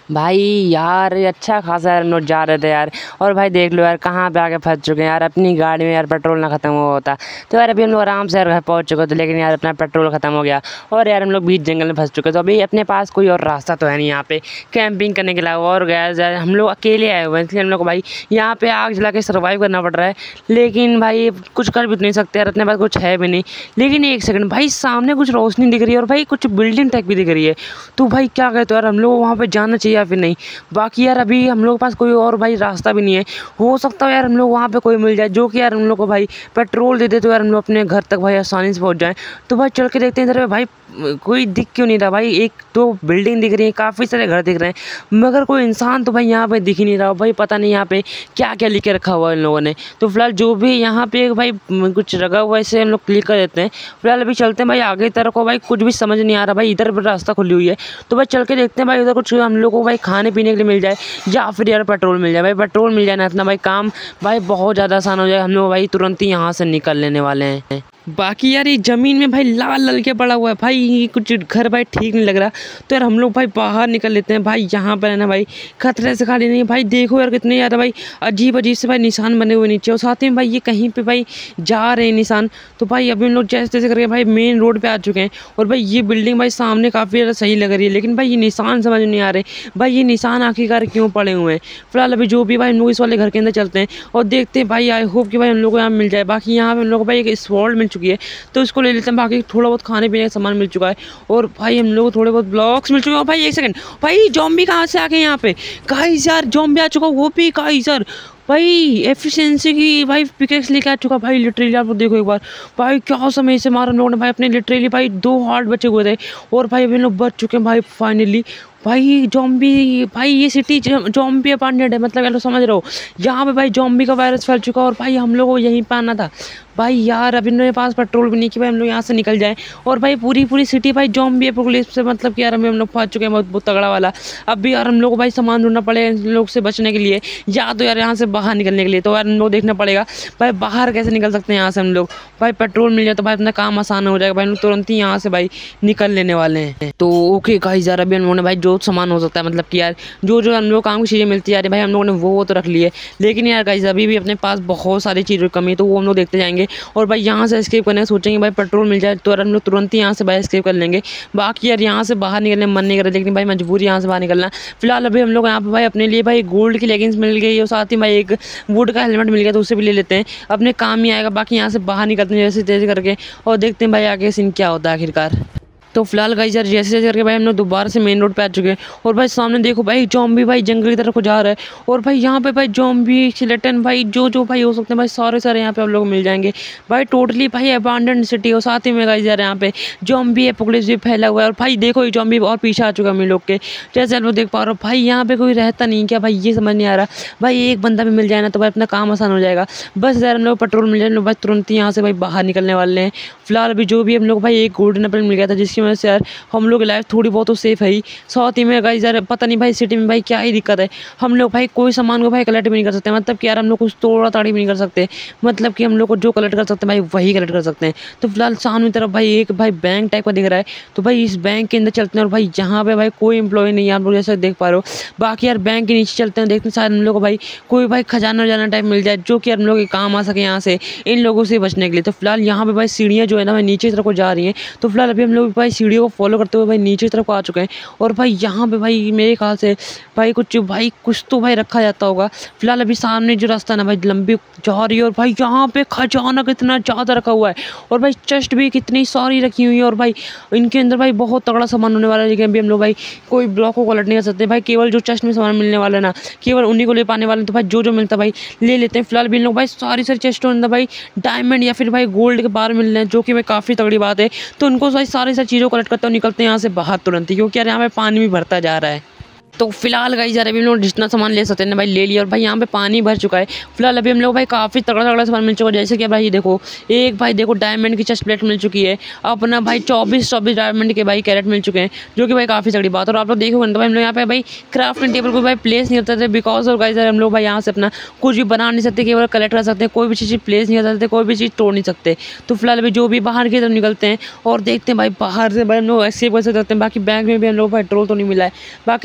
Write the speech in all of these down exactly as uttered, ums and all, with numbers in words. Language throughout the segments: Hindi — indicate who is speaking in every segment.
Speaker 1: भाई यार ये अच्छा खासा यार नोट जा रहे थे यार। और भाई देख लो यार कहाँ पे आके फंस चुके हैं यार। अपनी गाड़ी में यार पेट्रोल ना ख़त्म हुआ होता तो यार अभी हम लोग आराम से यार घर पहुँच चुके थे, लेकिन यार अपना पेट्रोल ख़त्म हो गया और यार हम लोग बीच जंगल में फंस चुके। तो अभी अपने पास कोई और रास्ता तो है नहीं यहाँ पे कैंपिंग करने के अलावा। और गैस यार हम लोग अकेले आए हुए हैं, इसलिए हम लोग को भाई यहाँ पे आग जला के सर्वाइव करना पड़ रहा है। लेकिन भाई कुछ कर भी तो नहीं सकते यार, अपने पास कुछ है भी नहीं। लेकिन एक सेकंड भाई, सामने कुछ रोशनी दिख रही है और भाई कुछ बिल्डिंग टाइप भी दिख रही है। तो भाई क्या कहते हो यार, हम लोग को वहाँ पे जाना चाहिए या फिर नहीं? बाकी यार अभी हम लोग के पास कोई और भाई रास्ता भी नहीं है। हो सकता है यार हम लोग वहाँ पे कोई मिल जाए जो कि यार हम लोग को भाई पेट्रोल दे दे, तो यार हम लोग अपने घर तक भाई आसानी से पहुँच जाएँ। तो भाई चल के देखते हैं इधर पे भाई कोई दिख क्यों नहीं रहा। भाई एक दो बिल्डिंग दिख रही है, काफ़ी सारे घर दिख रहे हैं, मगर कोई इंसान तो भाई यहाँ पे दिख ही नहीं रहा। भाई पता नहीं यहाँ पे क्या क्या लिख के रखा हुआ है इन लोगों ने। तो फिलहाल जो भी यहाँ पे भाई कुछ लगा हुआ है इसे हम लोग क्लिक कर देते हैं। फिलहाल अभी चलते हैं भाई आगे तरफ को। भाई कुछ भी समझ नहीं आ रहा भाई, इधर पर रास्ता खुली हुई है। तो भाई चल के देखते हैं भाई उधर कुछ हम लोग को भाई खाने पीने के लिए मिल जाए या फिर यार पेट्रोल मिल जाए। भाई पेट्रोल मिल जाए ना, इतना भाई काम भाई बहुत ज़्यादा आसान हो जाए। हम लोग भाई तुरंत ही यहाँ से निकल लेने वाले हैं। बाकी यार ये ज़मीन में भाई लाल लाल के पड़ा हुआ है भाई, कुछ घर भाई ठीक नहीं लग रहा। तो यार हम लोग भाई बाहर निकल लेते हैं। भाई यहाँ पर है ना भाई खतरे से खाली नहीं है। भाई देखो यार कितने ज़्यादा भाई अजीब अजीब से भाई निशान बने हुए नीचे, और साथ में भाई ये कहीं पे भाई जा रहे हैं निशान। तो भाई अभी हम लोग जैसे तैसे करके भाई मेन रोड पे आ चुके हैं। और भाई ये बिल्डिंग भाई सामने काफ़ी ज़्यादा सही लग रही है, लेकिन भाई ये निशान समझ नहीं आ रहे भाई, ये निशान आखिरकार क्यों पड़े हुए हैं। फिलहाल अभी जो भी भाई हम लोग इस वाले घर के अंदर चलते हैं और देखते हैं भाई। आई होप कि भाई हम लोग को यहाँ मिल जाए। बाकी यहाँ पे हम लोग को भाई एक स्वॉर्ड मिल चुकी है, तो इसको ले लेते हैं। बाकी थोड़ा बहुत खाने पीने का सामान मिल चुका है और भाई हम लोग को थोड़े बहुत ब्लॉक्स मिल चुके हैं। और भाई एक सेकंड, भाई जॉम्बी कहाँ से आ गए यहाँ पे? गाइस यार जॉम्बी आ चुका, वो भी गाइस यार भाई एफिशिएंसी की भाई पिकेक्स लेके आ चुका भाई। लिटरली आप देखो एक बार भाई क्या समय से मारा हम लोगों ने भाई अपने। लिटरली भाई दो हार्ट बचे हुए थे और भाई अभी लोग बच चुके हैं भाई फाइनली। भाई जॉम्बी भाई ये सिटी जॉम्बी अपार्टमेंट है, मतलब यार समझ रहे हो, यहाँ पे भाई जॉम्बी का वायरस फैल चुका है और भाई हम लोग को यहीं पे आना था। भाई यार अभी मेरे पास पेट्रोल भी नहीं कि भाई हम लोग यहाँ से निकल जाएं। और भाई पूरी पूरी सिटी भाई जॉम्बी एपोकलिप्स से, मतलब कि यार अभी हम लोग फंस चुके हैं बहुत बहुत तगड़ा वाला। अब भी यार हम लोग को भाई सामान ढूंढना पड़ेगा इन लोग से बचने के लिए, या तो यार यहाँ से बाहर निकलने के लिए। तो यार हम लोग देखना पड़ेगा भाई बाहर कैसे निकल सकते हैं यहाँ से हम लोग। भाई पेट्रोल मिल जाए तो भाई अपना काम आसान हो जाएगा। भाई हम लोग तुरंत ही यहाँ से भाई निकल लेने वाले हैं। तो ओके गाइस यार अभी हम लोगों ने भाई जो सामान हो सकता है, मतलब कि यार जो जो हम लोग काम की चीज़ें मिलती है भाई हम लोगों ने वो वो तो रख ली है। लेकिन यार गाइस अभी भी अपने पास बहुत सारी चीज़ों की कमी है, तो वो हम लोग देखते जाएंगे। और भाई यहाँ से एस्केप करने सोचेंगे भाई पेट्रोल मिल जाए तो यार हम लोग तुरंत ही यहाँ से भाई एस्केप कर लेंगे। बाकी यार यहाँ से बाहर निकलने मन नहीं कर रहा, लेकिन भाई मजबूरी यहाँ से बाहर निकलना। फिलहाल अभी हम लोग यहाँ पे भाई अपने लिए भाई गोल्ड की लेगिंग्स मिल गई और साथ ही भाई एक वुड का हेलमेट मिल गया, तो उसे भी ले लेते हैं, अपने काम ही आएगा। बाकी यहाँ से बाहर निकलते हैं जैसे तैसे करके और देखते हैं भाई आगे सीन क्या होता है आखिरकार। तो फिलहाल गाइस यार जैसे जैसे करके भाई हम लोग दोबारा से मेन रोड पे आ चुके हैं और भाई सामने देखो भाई जॉम्बी भाई जंगल की तरफ को जा रहा है। और भाई यहाँ पे भाई जॉम्बी स्केलेटन भाई जो जो भाई हो सकते हैं भाई सारे सारे यहाँ पे आप लोग मिल जाएंगे भाई। टोटली भाई अबांडन सिटी और साथ ही में गाइस यार यहाँ पे जॉम्बी एपोकलिप्स भी फैला हुआ है। और भाई देखो ये जॉम्बी और पीछे आ चुका है हम लोग के, जैसे आप लोग देख पा रहे हो। भाई यहाँ पे कोई रहता नहीं क्या भाई, ये समझ नहीं आ रहा। भाई एक बंदा भी मिल जाए ना तो भाई अपना काम आसान हो जाएगा। बस यार हम लोग पेट्रोल मिल जाए भाई तुरंत ही यहाँ से भाई बाहर निकलने वाले हैं। फिलहाल अभी जो भी हम लोग भाई एक गोल्डन एप्पल मिल गया था, जिसकी वजह से यार हम लोग लाइफ थोड़ी बहुत तो सेफ है ही। साथ ही में गाइस यार पता नहीं भाई सिटी में भाई क्या ही दिक्कत है, हम लोग भाई कोई सामान को भाई कलेक्ट भी नहीं कर सकते। मतलब कि यार हम लोग कुछ तोड़ा ताड़ी भी नहीं कर सकते, मतलब कि हम लोग को जो कलेक्ट कर सकते हैं भाई वही कलेक्ट कर सकते हैं। तो फिलहाल सामने तरफ भाई एक भाई बैंक टाइप का दिख रहा है, तो भाई इस बैंक के अंदर चलते हैं। और भाई यहाँ पे भाई कोई एम्प्लॉय नहीं है, आप लोग जैसे देख पा रहे हो। बाकी यार बैंक के नीचे चलते हैं, देखते हैं शायद हम लोग को भाई कोई भाई खजाना वजाना टाइप मिल जाए जो कि हम लोग के काम आ सके यहाँ से इन लोगों से बचने के लिए। तो फिलहाल यहाँ पे भाई सीढ़ियाँ जो है ना भाई नीचे तरफ को जा रही हैं। तो फिलहाल अभी हम लोग भाई सीढ़ियों को फॉलो करते हुए भाई नीचे तरफ आ चुके हैं। और भाई यहाँ पे भाई मेरे ख्याल से भाई कुछ भाई कुछ तो भाई रखा जाता होगा। फिलहाल अभी सामने जो रास्ता ना भाई लंबी जा रही है और भाई यहाँ पे खजाना कितना ज़्यादा रखा हुआ है और भाई चेस्ट भी कितनी सारी रखी हुई है। और भाई इनके अंदर भाई बहुत तगड़ा सामान होने वाला है, लेकिन अभी हम लोग भाई कोई ब्लॉक को कलेक्ट नहीं कर सकते भाई। केवल जो चेस्ट में सामान मिलने वाला है ना केवल उन्हीं को ले पाने वाले, तो भाई जो जो मिलता है भाई ले लेते हैं। फिलहाल भी इन लोग भाई सारी सारी चेस्ट के अंदर भाई डायमंड या फिर भाई गोल्ड के बार मिल रहे हैं, जो कि भाई काफ़ी तगड़ी बात है। तो उनको भाई सारी सारी चीज़ों को कलेक्ट करते हुए निकलते हैं यहाँ से बाहर तुरंत ही, क्योंकि यार यहाँ पे पानी भी भरता जा रहा है। तो फिलहाल गाइस यार अभी हम लोग जितना सामान ले सकते हैं ना भाई ले लिया। और भाई यहाँ पे पानी भर चुका है। फिलहाल अभी हम लोग भाई काफ़ी तगड़ा तगड़ा सामान मिल चुका है, जैसे कि भाई देखो एक भाई देखो डायमंड की चेस्ट प्लेट मिल चुकी है, अपना भाई चौबीस चौबीस डायमंड के भाई कैरेट मिल चुके हैं, जो कि भाई काफ़ी तगड़ी बात है। और आप लोग देखोगे तो भाई हम लोग यहाँ पे भाई क्राफ्टिंग टेबल को भाई प्लेस नहीं करते थे, बिकॉज और गाइस यार हम लोग भाई यहाँ से अपना कुछ भी बना नहीं सकते, केवल कलेक्ट कर सकते हैं, कोई भी चीज़ प्लेस नहीं कर सकते, कोई भी चीज़ तोड़ नहीं सकते। तो फिलहाल अभी जो भी बाहर की तरफ निकलते हैं और देखते हैं भाई बाहर से भाई हम लोग एस्केप कैसे करते हैं। बाकी बैंक में भी हम लोग पेट्रोल तो नहीं मिला है, बाकी देखते हैं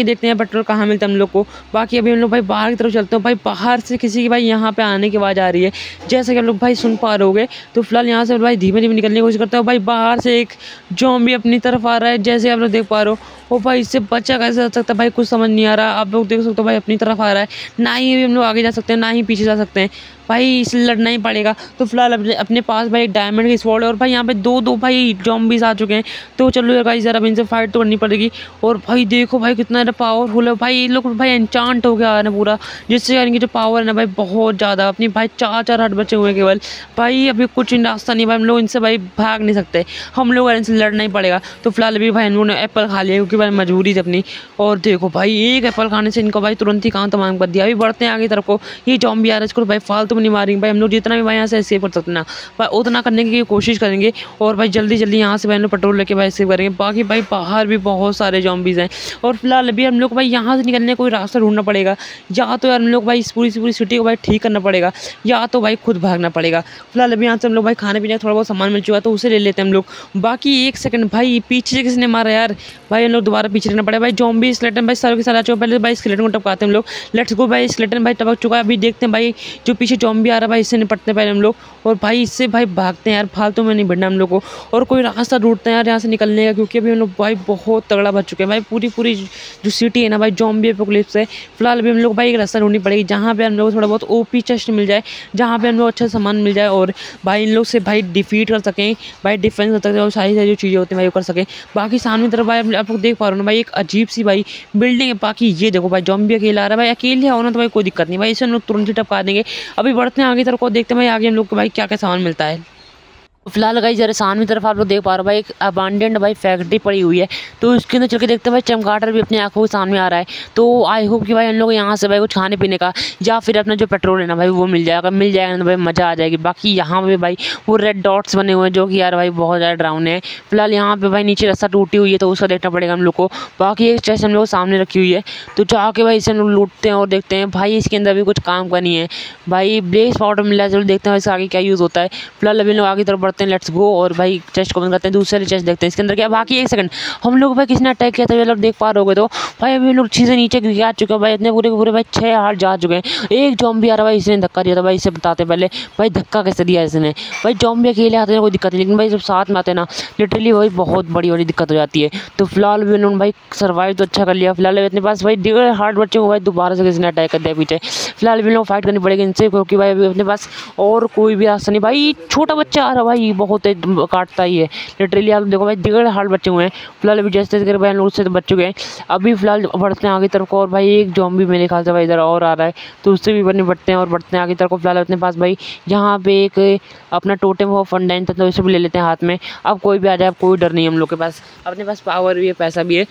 Speaker 1: पेट्रोल कहाँ मिलता है हम लोग को। बाकी अभी हम लोग भाई बाहर की तरफ चलते हैं। भाई बाहर से किसी की भाई यहाँ पे आने की आवाज़ आ रही है, जैसे कि हम लोग भाई सुन पा रहे होगे। तो फिलहाल यहाँ से भाई धीमे धीमे निकलने की कोशिश करते हैं। भाई बाहर से एक ज़ॉम्बी अपनी तरफ आ रहा है, जैसे आप लोग देख पा रहे हो। ओ भाई इससे बच्चा कैसे जा सकता है भाई, कुछ समझ नहीं आ रहा। आप लोग देख सकते हो भाई अपनी तरफ आ रहा है, ना ही हम लोग आगे जा सकते हैं ना ही पीछे जा सकते हैं भाई, इसलिए लड़ना ही पड़ेगा। तो फिलहाल अपने अपने पास भाई एक डायमंड की स्वॉर्ड है और भाई यहाँ पे दो दो भाई ज़ॉम्बीज़ आ चुके हैं। तो चलो यार गाइस, जरा अब इनसे फाइट तो करनी पड़ेगी। और भाई देखो भाई कितना पावरफुल है भाई, ये लोग भाई एनचांट हो गया है ना पूरा, जिससे इनकी जो पावर है ना भाई बहुत ज़्यादा। अपनी भाई चार चार हट बचे हुए हैं केवल भाई, अभी कुछ रास्ता नहीं भाई, हम लोग इनसे भाई भाग नहीं सकते, हम लोग इनसे लड़ना ही पड़ेगा। तो फिलहाल अभी भाई हम लोगों ने एप्पल खा लिया क्योंकि भाई मजबूरी थी अपनी। और देखो भाई एक एप्पल खाने से इनको भाई तुरंत ही काम तमाम कर दिया। अभी बढ़ते हैं आगे तरफ को। ये ज़ॉम्बी आ रहा है, इसको भाई फालतू में नहीं मारेंगे भाई, हम लोग जितना भी भाई यहाँ से एस्केप कर सकते हैं ना भाई उतना करने की कोशिश करेंगे। और भाई जल्दी जल्दी यहाँ से भाई हम लोग पेट्रोल लेके भाई एस्केप करेंगे। बाकी भाई बाहर भी बहुत सारे ज़ॉम्बीज़ हैं और फिलहाल अभी हम लोग भाई यहाँ से निकलने का कोई रास्ता ढूंढना पड़ेगा, या तो यार हम लोग भाई इस पूरी पूरी सिटी को भाई ठीक करना पड़ेगा, या तो भाई खुद भागना पड़ेगा। फिलहाल अभी यहाँ से हम लोग भाई खाने पीने का थोड़ा बहुत सामान मिल चुका है, तो उसे ले लेते हैं हम लोग। बाकी एक सेकंड भाई, पीछे से किसने मारा यार भाई, हम लोग दोबारा पीछे रहना पड़ेगा भाई। ज़ॉम्बी स्केलेटन भाई सारे के सारे आ चुके हैं, पहले भाई स्केलेटन को टपकाते हैं हम लोग। लेट्स गो भाई, स्केलेटन भाई टपक चुका है। अभी देखते हैं भाई जो पीछे ज़ॉम्बी आ रहा है भाई, इससे निपटते हैं पहले हम लोग। और भाई इससे भाई भागते हैं यार, फालतू में नहीं भिड़ना हम लोग को, और कोई रास्ता ढूंढते हैं यार यहाँ से निकलने का, क्योंकि अभी हम लोग भाई बहुत तगड़ा बच चुके हैं भाई। पूरी पूरी जो सिटी है ना भाई ज़ॉम्बी एपोकलिप्स से। फिलहाल अभी हम लोग भाई एक रास्ता ढूंढनी पड़ेगी जहाँ पे हम लोग को थोड़ा बहुत ओपी चेस्ट मिल जाए, जहाँ पे हम लोग अच्छा सामान मिल जाए और भाई इन लोग से भाई डिफीट कर सकें, भाई डिफेंस कर सकते हैं और सारी सारी जो चीज़ें होती हैं भाई वो कर सकें। बाकी सामने तरफ भाई आप लोग देख पा रहे हो ना भाई, एक अजीब सी भाई बिल्डिंग है। बाकी ये देखो भाई ज़ॉम्बी अकेला आ रहा है भाई, अकेले हो ना तो भाई कोई दिक्कत नहीं भाई, इसे हम लोग तुरंत ही टपका देंगे। अभी बढ़ते हैं आगे तरफ को, देखते हैं भाई आगे हम लोग को भाई क्या क्या सामान मिलता है। फिलहाल गाइस जरा सामने तरफ आप लोग देख पा रहे हो भाई एक अबांडेंट भाई फैक्ट्री पड़ी हुई है, तो इसके अंदर चल के देखते हैं भाई चमगादड़ भी अपनी आंखों के सामने आ रहा है। तो आई होप कि भाई हम लोग यहाँ से भाई कुछ खाने पीने का या फिर अपना जो पेट्रोल है ना भाई वो मिल जाएगा, मिल जाएगा ना भाई मज़ा आ जाएगी। बाकी यहाँ पे भाई वो रेड डॉट्स बने हुए हैं जो कि यार भाई बहुत ज़्यादा डरावने हैं। फिलहाल यहाँ पे भाई नीचे रास्ता टूटी हुई है तो उसका देखना पड़ेगा हम लोग को। बाकी एक चेस्ट हम लोग सामने रखी हुई है, तो जाके भाई इसे हम लोग लूटते हैं और देखते हैं भाई इसके अंदर भी कुछ काम का नहीं है भाई। ब्लेस पाउडर मिला है, चलो देखते हैं इसका आगे क्या यूज़ होता है। फिलहाल अभी लोग आगे तरफ बढ़ते हैं, लेट्स गो। और भाई चेस्ट को बंद करते हैं, दूसरे चेस्ट देखते हैं इसके अंदर क्या। बाकी एक सेकंड, हम लोग भाई किसने अटैक किया था ये लोग देख पा रहे होगे। तो भाई अभी लोग चीज़ें नीचे गिरा चुके हैं भाई, इतने पूरे पूरे भाई छः हाथ जा चुके हैं। एक ज़ॉम्बी आ रहा भाई, इसने धक्का दिया था भाई, इसे बताते पहले भाई धक्का कैसे दिया इसने। भाई ज़ॉम्बी अकेले आते हैं कोई दिक्कत नहीं, लेकिन भाई जब साथ में आते हैं ना लिटरली भाई बहुत बड़ी बड़ी दिक्कत हो जाती है। तो फिलहाल भी उन्होंने भाई सर्वाइव तो अच्छा कर लिया। फिलहाल अपने पास भाई डेढ़ हार्ट बच्चे को भाई दोबारा से किसने अटैक कर दिया पीछे। फिलहाल भी लोग फाइट करनी पड़ेगी इनसे, क्योंकि भाई अभी अपने पास और कोई भी रास्ता नहीं। भाई छोटा बच्चा आ रहा भाई, बहुत काटता ही है लिटरली। आप देखो भाई डेढ़ हार्ट बच्चे हुए हैं। फिलहाल अभी जैसे तैसे भाई हम लोग उससे तो बच चुके हैं। अभी फिलहाल बढ़ते हैं आगे तरफ को, और भाई एक ज़ॉम्बी मेरे ख्याल से भाई इधर और आ रहा है, तो उससे भी बने बढ़ते हैं और बढ़ते हैं आगे तरफ को। फिलहाल अपने पास भाई यहाँ पे एक अपना टोटेम वो फंडाइन था, तो इसे भी ले लेते हैं हाथ में। अब कोई भी आ जाए, अब कोई डर नहीं है हम लोग के पास, अपने पास पावर भी है, पैसा भी है।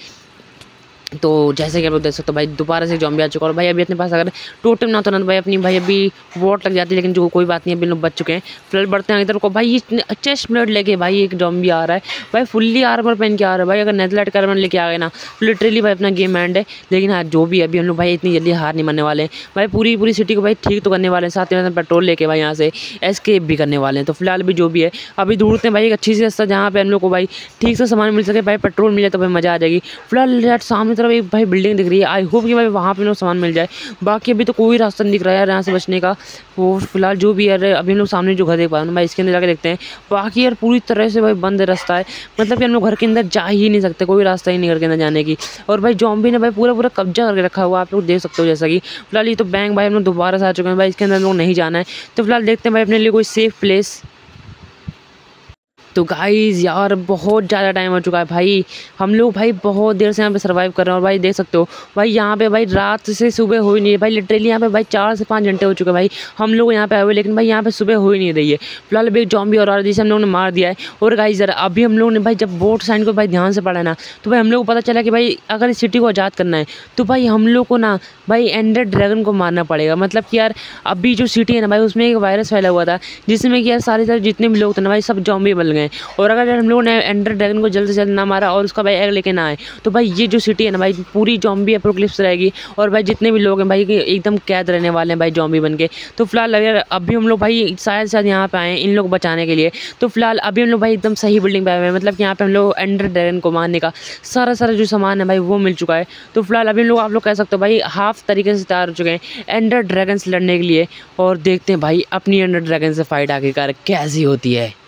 Speaker 1: तो जैसे कि आप लोग देख सकते हो भाई दोबारा से ज़ॉम्बी आ चुका है। और भाई अभी अपने पास अगर टोटम ना तो ना भाई अपनी भाई अभी वोट लग जाती है, लेकिन जो कोई बात नहीं, अभी लोग बच चुके हैं। फिलहाल बढ़ते हैं इधर को। भाई चेस्ट प्लेट लेके भाई एक ज़ॉम्बी आ रहा है भाई, फुल्ली आर्मर पहन के आ रहा है भाई। अगर नेथलाइट आर्मर लेके आ गए ना तो लिटरली भाई अपना गेम एंड है। लेकिन हाँ जो भी अभी हम लोग भाई इतनी जल्दी हार नहीं मानने वाले हैं भाई, पूरी पूरी सिटी को भाई ठीक तो करने वाले हैं, साथ ही साथ पेट्रोल लेके भाई यहाँ से एस्केप भी करने वाले हैं। तो फिलहाल भी जो भी है अभी ढूंढते हैं भाई एक अच्छी सी रास्ता जहाँ पे हम लोग को भाई ठीक से सामान मिल सके, भाई पेट्रोल मिल जाए तो भाई मज़ा आ जाएगी। फिलहाल सामने तरफ एक भाई बिल्डिंग दिख रही है, आई होप कि भाई वहाँ पे लोग सामान मिल जाए। बाकी अभी तो कोई रास्ता नहीं दिख रहा है यार यहाँ से बचने का। वो फिलहाल जो भी है अभी हम लोग सामने जो घर देख पा रहे हैं भाई, इसके अंदर जाकर देखते हैं। बाकी यार पूरी तरह से भाई बंद रास्ता है, मतलब कि हम लोग घर के अंदर जा ही नहीं सकते, कोई रास्ता ही नहीं घर के अंदर जाने की। और भाई ज़ॉम्बी ने भाई पूरा पूरा कब्जा करके रखा हुआ, आप लोग देख सकते हो। जैसा कि फिलहाल ये तो बैंक भाई हम लोग दोबारा से आ चुके हैं भाई, इसके अंदर लोग नहीं जाना है। तो फिलहाल देखते हैं भाई अपने लिए कोई सेफ प्लेस। तो गाइज़ यार बहुत ज़्यादा टाइम हो चुका है भाई, हम लोग भाई बहुत देर से यहाँ पे सर्वाइव कर रहे हैं। और भाई देख सकते हो भाई यहाँ पे भाई रात से सुबह हो ही नहीं है भाई, लिटरली यहाँ पे भाई चार से पाँच घंटे हो चुके हैं भाई हम लोग यहाँ पे आए हुए, लेकिन भाई यहाँ पे सुबह हो ही नहीं रही है। फिलहाल अभी एक ज़ॉम्बी और आ रहा है जिसे हम लोगों ने मार दिया है। और गाइज़ जरा अभी हम लोगों ने भाई जब बोट साइन को भाई ध्यान से पढ़ा है ना, तो भाई हम लोग को पता चला कि भाई अगर इस सिटी को आज़ाद करना है तो भाई हम लोग को ना भाई एंडर ड्रैगन को मारना पड़ेगा। मतलब कि यार अभी जो सिटी है ना भाई उसमें एक वायरस फैला हुआ था, जिसमें कि यार सारे सारे जितने भी लोग थे ना भाई सब ज़ॉम्बी बन गए। हैं। और अगर हम लोगों ने एंडर ड्रैगन को जल्द से जल्द ना मारा और उसका भाई एग लेके ना आए तो भाई ये जो सिटी है ना भाई पूरी जॉम्बी एपोकलिप्स रहेगी। और भाई जितने भी लोग हैं भाई एकदम कैद रहने वाले हैं भाई जॉम्बी बन के। तो फिलहाल अगर अभी हम लोग भाई शायद शायद यहाँ पे आए इन लोग बचाने के लिए। तो फिलहाल अभी हम लोग भाई एकदम सही बिल्डिंग पे आए हुए हैं, मतलब कि यहाँ पे हम लोग एंडर ड्रैगन को मारने का सारा सारा जो सामान है भाई वो मिल चुका है। तो फिलहाल अभी हम लोग आप लोग कह सकते हो भाई हाफ तरीके से तैयार हो चुके हैं एंडर ड्रैगन से लड़ने के लिए। और देखते हैं भाई अपनी एंडर ड्रैगन से फाइट आखिरकार कैसी होती है।